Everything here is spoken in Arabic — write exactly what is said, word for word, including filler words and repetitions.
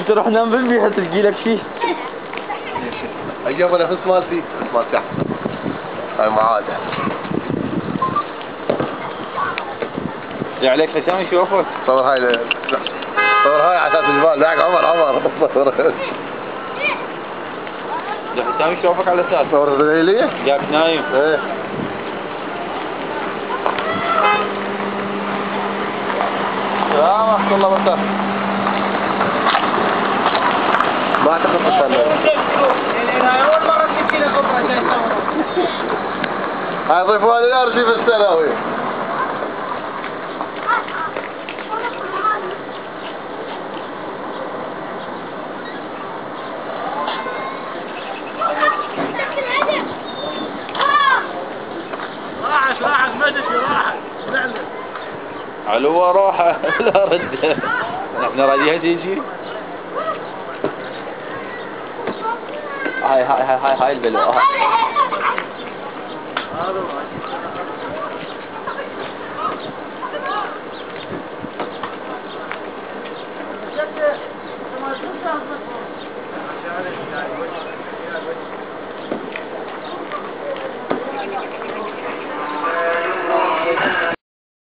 تروح نام بالبيت تلقي لك شيء. اجيب نفس مالتي مال تحت. هاي معاده. يا عليك حسام يشوفك. صور هاي ل... صور هاي على اساس الجبال. لا عمر عمر صور. يا حسام يشوفك على اساس. صور الليلية؟ جاك نايم. ايه. سلام ورحمة الله وبركاته. ما اعتقد وصلنا. اول مرة تجي لكم عشان هاي ضيفوا لي الارشيف السنوي. راحت راحت مدشي راحت نعم. علوة روحه لا رد. نحن راضيها تيجي. هاي هاي هاي هاي البلوة. هذا